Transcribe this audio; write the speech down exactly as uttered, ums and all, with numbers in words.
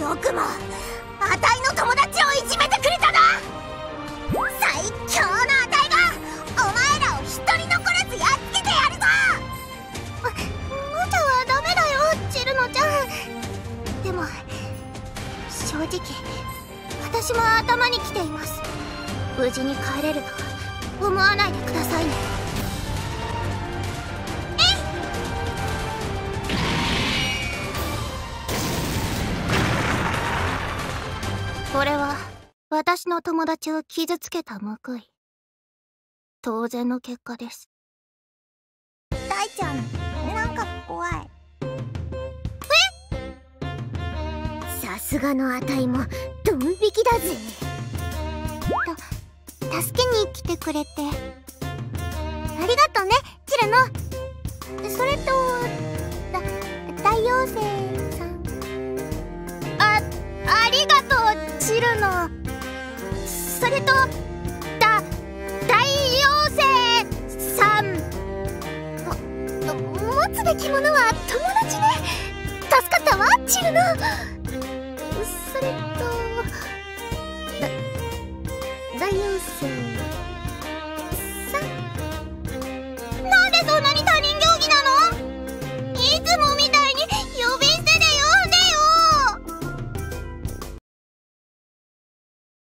よくもあたいの友達をいじめてくれたな。最強のあたいがお前らを一人残らずやっつけてやるぞ。無茶はダメだよチルノちゃん。でも正直私も頭にきています。無事に帰れるとは思わないでくださいね。これは私の友達を傷つけた報い。当然の結果です。大ちゃん、なんか怖い。え？さすがのあたいもドン引きだぜ。と、助けに来てくれてありがとうね、チルノ。それと、だ、太陽星さん。あ、ありがとうチルノ。それとだ太陽星さん。も持つべきものは友達ね。助かったわチルノ。それとだ太陽星